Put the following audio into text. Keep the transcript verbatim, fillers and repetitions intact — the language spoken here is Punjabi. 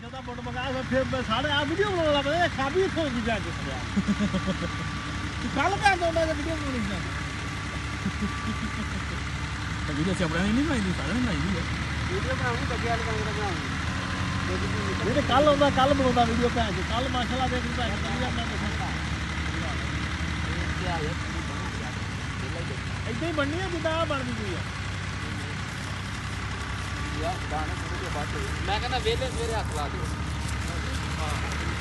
ਜਦੋਂ ਮੁੰਡ ਮੰਗਾ ਫਿਰ ਸਾਡੇ ਆ ਵੀਡੀਓ ਬਣਾਉਣ ਲੱਗ ਪਏ ਖਾਬੀ ਖੋਲ ਦੀ ਜਾ ਕੇ ਤੂੰ ਕੱਲ ਕਹਿ ਦੋ ਮੈਂ ਵੀਡੀਓ ਬਣਾਉਣੀ ਸੀ ਤੇ ਵੀਡੀਓ ਚਪੜਾ ਨਹੀਂ ਬਣਾਈ ਸਾਰਿਆਂ ਨੇ ਬਣਾਈ ਹੈ ਵੀਡੀਓ ਬਣਾਉਣੀ ਬੱਗੇ ਵਾਲੇ ਕੰਮ ਬਣਾਉਣੀ ਜਿਹੜੇ ਕੱਲ ਆਉਂਦਾ ਕੱਲ ਬਣਾਉਂਦਾ ਵੀਡੀਓ ਭੈਣ ਜੀ ਕੱਲ ਮਾਸ਼ਾਅੱਲਾ ਦੇਖ ਭੈਣ ਜੀ ਮੈਂ ਦੱਸਦਾ ਇੱਦਾਂ ਹੀ ਬਣਨੀ ਆ ਜਿੱਦਾਂ ਆ ਬਣਦੀ ਪਈ ਆ ਯਾਰ ਦਾਣੇ ਥੋੜੇ ਜਿਹੇ ਬਾਅਦ ਮੈਂ ਕਹਿੰਦਾ ਵੇਲੇ ਸਵੇਰੇ ਹੱਥ ਲਾ ਦਿਓ ਹਾਂ